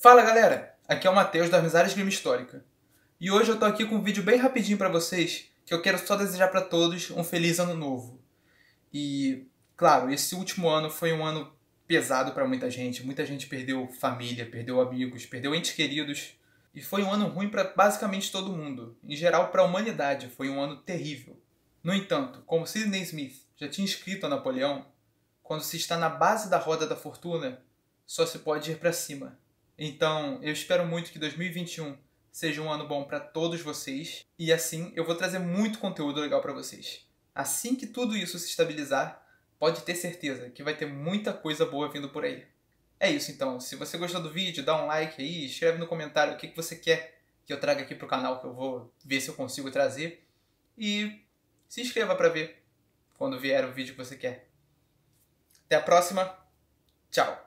Fala galera, aqui é o Matheus da Amizades Grima Histórica. E hoje eu tô aqui com um vídeo bem rapidinho pra vocês, que eu quero só desejar pra todos um feliz ano novo. E, claro, esse último ano foi um ano pesado pra muita gente perdeu família, perdeu amigos, perdeu entes queridos. E foi um ano ruim pra basicamente todo mundo, em geral pra humanidade, foi um ano terrível. No entanto, como Sidney Smith já tinha escrito a Napoleão, quando se está na base da roda da fortuna, só se pode ir pra cima. Então, eu espero muito que 2021 seja um ano bom para todos vocês e assim eu vou trazer muito conteúdo legal para vocês. Assim que tudo isso se estabilizar, pode ter certeza que vai ter muita coisa boa vindo por aí. É isso então, se você gostou do vídeo, dá um like aí, escreve no comentário o que você quer que eu traga aqui pro canal, que eu vou ver se eu consigo trazer. E se inscreva para ver quando vier o vídeo que você quer. Até a próxima, tchau!